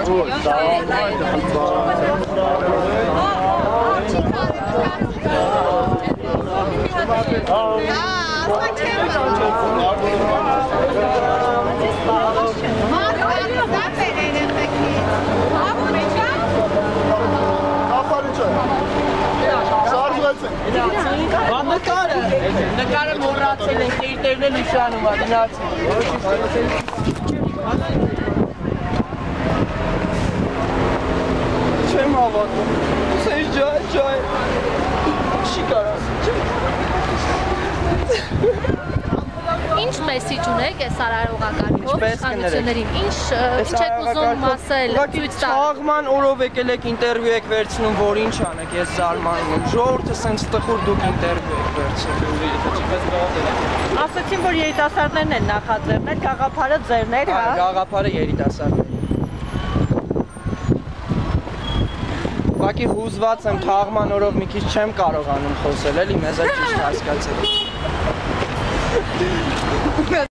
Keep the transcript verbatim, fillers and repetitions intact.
Նկարը, նկարը մոռացել ենք, տերտերն էլ իշանում ա, դնացել։ Չեմ հավատում, սեզ ջայ, ջայ, չի կարաս։ Ինչ մեսիջ ունեք այս արարողակարգով իշխանություններին, ինչ եք ուզում ասել, ցույց տալ։ Թաղման օրով եկել եք ինտերվյու եք վերցնում, որ ինչ անեք, ես զարմանում եմ, ժողովուրդը սենց տխուր դուք ինտերվյու եք վերցնում։ Ասացին, որ երիտասարդներն են նախաձեռնել, գաղափարը ձերն էր, հա։ Գաղափարը երիտասարդներ։ Ուղղակի հուզված եմ Թաղման օրով մի քիչ չեմ կարողանում խոսել, էլի մեզ էլ ճիշտ հասկացել։